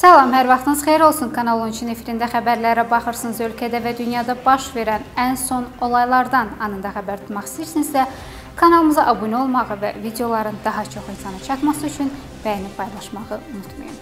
Salam, hər vaxtınız xeyir olsun. Kanal 13-ün efirində xəbərlərə baxırsınız. Ölkədə və dünyada baş verən ən son olaylardan anında xəbər tutmaq istəyirsinizsə, kanalımıza abunə olmağı və videoların daha çox insana çatması üçün bəyənib paylaşmağı unutmayın.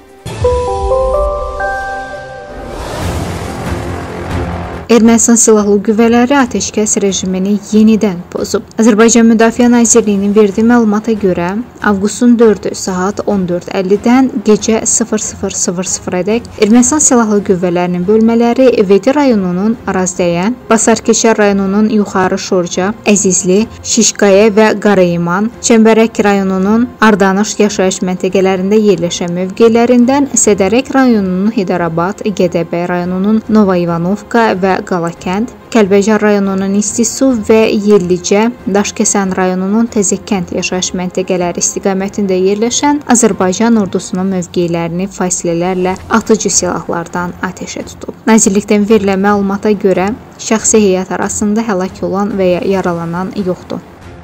Ermənistan Silahlı Qüvvələri atəşkəs rejimini yenidən pozub. Azərbaycan Müdafiə Nazirliyinin verdiyi məlumata görə, avqustun 4-ü saat 14:50-dən gecə 00:00-ədək Ermənistan Silahlı Qüvvələrinin bölmələri Vedi rayonunun Arazdəyən, Basarkeşər rayonunun Yuxarı Şorca, Əzizli, Şişqaya və Qarayıman, Çəmbərək rayonunun Ardanış yaşayış məntəqələrində yerləşən mövqelərindən Sədərək rayonunun Heydərabad, Gədəbəy rayonunun Nova İvanovka və Qalakənd, Kəlbəcər rayonunun İstisu və Yellicə, Daşkəsən rayonunun Təzəkənd yaşayış məntəqələri istiqamətində yerləşən Azərbaycan ordusunun mövqelərini fasilələrlə atıcı silahlardan atəşə tutub. Nazirlikdən verilən məlumata görə, şəxsi heyət arasında həlak olan və ya yaralanan yoxdur.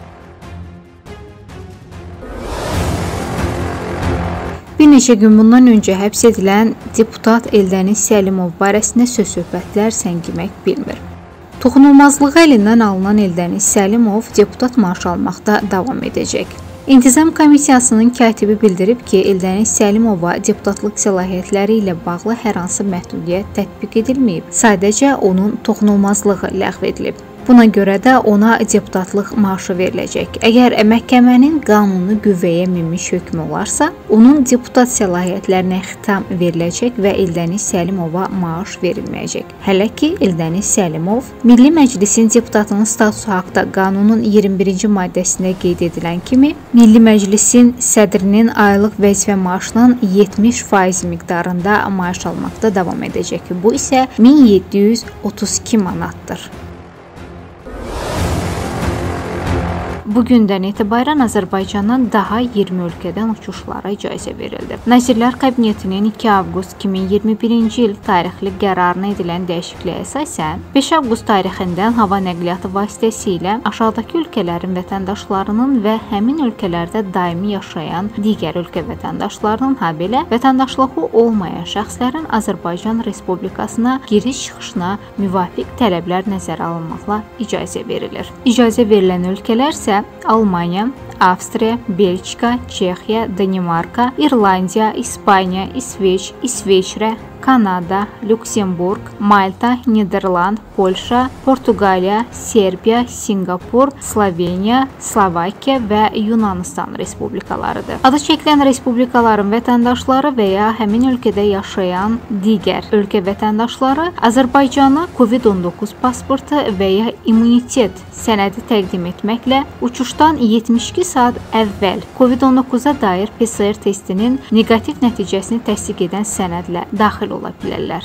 Bir neçə gün bundan öncə həbs edilən deputat Eldəniz Səlimov barəsində söz-söhbətlər səngimək bilmir. Toxunulmazlığı əlindən alınan Eldəniz Səlimov deputat maaşı almaqda davam edəcək. İntizam Komissiyasının katibi bildirib ki, Eldəniz Səlimova deputatlıq səlahiyyətləri ilə bağlı hər hansı məhdudiyyət tətbiq edilməyib. Sadəcə onun toxunulmazlığı ləğv edilib. Buna görə də ona deputatlıq maaşı veriləcək. Əgər məhkəmənin qanuni qüvvəyə minmiş hökmü olarsa, onun deputat səlahiyyətlərinə xitam veriləcək və Eldəniz Səlimova maaş verilməyəcək. Hələ ki, Eldəniz Səlimov Milli Məclisin deputatının statusu haqda qanunun 21-ci maddəsində qeyd edilən kimi, Milli Məclisin sədrinin aylıq vəzifə maaşının 70% miqdarında maaş almaqda davam edəcək. Bu isə 1732 manatdır. Bugündən etibarən Azərbaycandan daha 20 ölkədən uçuşlara icazə verildi. Nazirlər Kabinetinin 2 avqust 2021-ci il tarixli qərarına edilən dəyişikliyə əsasən 5 avqust tarixindən hava nəqliyyatı vasitəsilə aşağıdakı ölkələrin vətəndaşlarının və həmin ölkələrdə daimi yaşayan digər ölkə vətəndaşlarının, habelə vətəndaşlığı olmayan şəxslərin Azərbaycan Respublikasına giriş-çıxışına müvafiq tələblər nəzərə alınmaqla icazə verilir. İcazə verilən ölkələr isə Almaniya, Avstriya, Belçika, Çexiya, Danimarka, İrlandiya, İspaniya, İsveç, İsveçrə, Kanada, Lüksemburq, Malta, Niderland, Polşa, Portuqaliya, Serbiya, Sinqapur, Sloveniya, Slovakiya və Yunanistan respublikalarıdır. Adı çəkilən respublikaların vətəndaşları və ya həmin ölkədə yaşayan digər ölkə vətəndaşları Azərbaycana COVID-19 pasportu və ya immunitet sənədi təqdim etməklə uçuşdan 72 saat əvvəl COVID-19-a dair PCR testinin neqativ nəticəsini təsdiq edən sənədlə daxil ola bilərlər.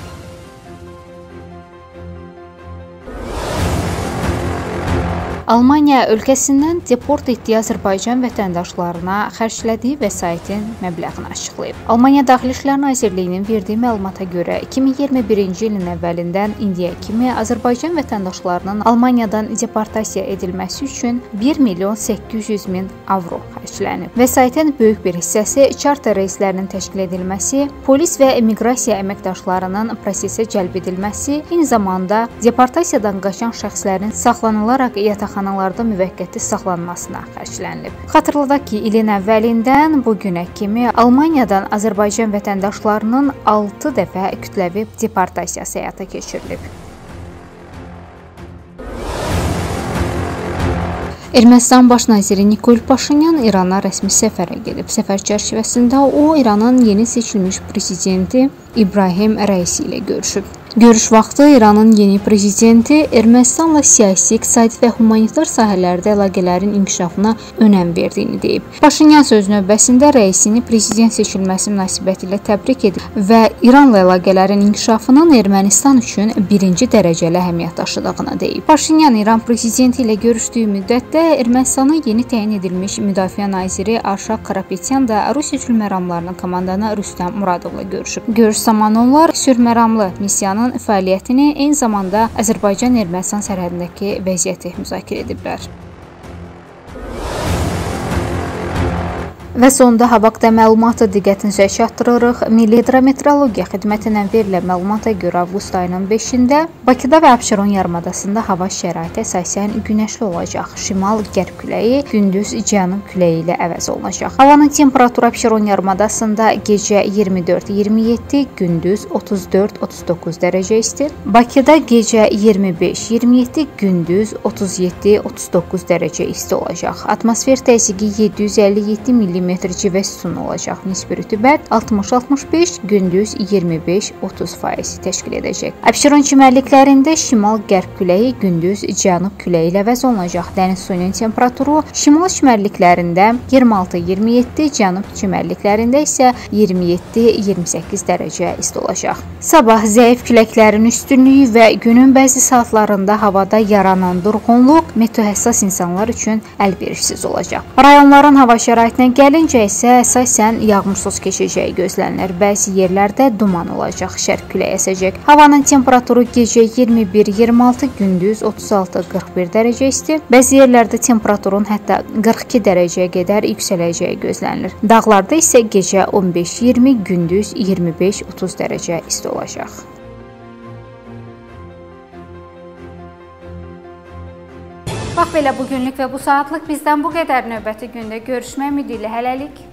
Almaniya ölkəsindən deport etdiyi Azərbaycan vətəndaşlarına xərclədiyi vəsaitin məbləğini açıqlayıb. Almaniya Daxili İşlər Nazirliyinin verdiyi məlumata görə 2021-ci ilin əvvəlindən indiyə kimi Azərbaycan vətəndaşlarının Almaniyadan deportasiya edilməsi üçün 1.800.000 avro xərclənib. Vəsaitin böyük bir hissəsi çarter reyslərinin təşkil edilməsi, polis və immiqrasiya əməkdaşlarının prosesə cəlb edilməsi, eyni zamanda deportasiyadan qaçan şəxslərin saxlanılaraq yataqxanalarda müvəqqəti saxlanmasına xərclənilib. Xatırladaq ki, ilin əvvəlindən bu günə kimi Almaniyadan Azərbaycan vətəndaşlarının 6 dəfə kütləvi deportasiyası həyata keçirilib. Ermənistan baş naziri Nikol Paşinyan İrana rəsmi səfərə gedib. Səfər çərçivəsində o, İranın yeni seçilmiş prezidenti İbrahim Rəisi ilə görüşüb. Görüş vaxtı İranın yeni prezidenti Ermənistanla siyasi, iqtisadi və humanitar sahələrdə əlaqələrin inkişafına önəm verdiyini deyib. Paşinyan söz növbəsində rəisini prezident seçilməsi münasibətilə təbrik edib və İranla əlaqələrin inkişafının Ermənistan üçün birinci dərəcəli əhəmiyyət daşıdığını deyib. Paşinyan İran prezidenti ilə görüşdüyü müddətdə Ermənistana yeni təyin edilmiş müdafiə naziri Arşak Karapetyan da Rusiya sülhməramlarının komandanı Rüstəm Muradovla görüşüb. Görüş zamanı onlar sülhməramlı missiyanın fəaliyyətini, eyni zamanda Azərbaycan-Ermənistan sərhədindəki vəziyyəti müzakirə ediblər. Və sonda hava haqqında məlumatı diqqətinizə çatdırırıq. Milli Hidrometeorologiya Xidmətindən verilən məlumata görə avqust ayının 5-də Bakıda və Abşeron yarımadasında hava şəraiti əsasən günəşli olacaq. Şimal-qərb küləyi gündüz cənub küləyi ilə əvəz olunacaq. Havanın temperaturu Abşeron yarımadasında gecə 24-27, gündüz 34-39 dərəcə isti. Bakıda gecə 25-27, gündüz 37-39 dərəcə isti olacaq. Atmosfer təzyiqi 757 mm civə sütunu olacaq. Nisbi rütubət 60-65, gündüz 25-30% təşkil edəcək. Abşeron çimərliklərində şimal-qərb küləyi gündüz cənub küləyi ilə əvəz olunacaq. Dəniz suyunun temperaturu şimal çimərliklərində 26-27, cənub çimərliklərində isə 27-28 dərəcə isti olacaq. Sabah zəif küləklərin üstünlüyü və günün bəzi saatlarında havada yaranan durğunluq meteohəssas insanlar üçün əlverişsiz olacaq. Rayonların hava şəraitinə gəlincə isə əsasən yağmursuz keçəcəyi gözlənilir. Bəzi yerlərdə duman olacaq, şərq küləyi əsəcək. Havanın temperaturu gecə 21-26, gündüz 36-41 dərəcə isti. Bəzi yerlərdə temperaturun hətta 42 dərəcəyə qədər yüksələcəyi gözlənilir. Dağlarda isə gecə 15-20, gündüz 25-30 dərəcə isti olacaq. Bax belə bugünlük və bu saatlıq bizdən bu qədər. Növbəti gündə görüşmək ümidi ilə hələlik.